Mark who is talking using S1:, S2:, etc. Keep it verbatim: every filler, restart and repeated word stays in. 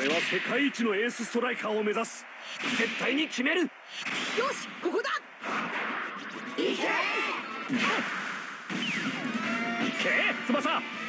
S1: 俺は世界一のエースストライカーを目指す。絶対に決める。よし、ここだ。いけいけ翼。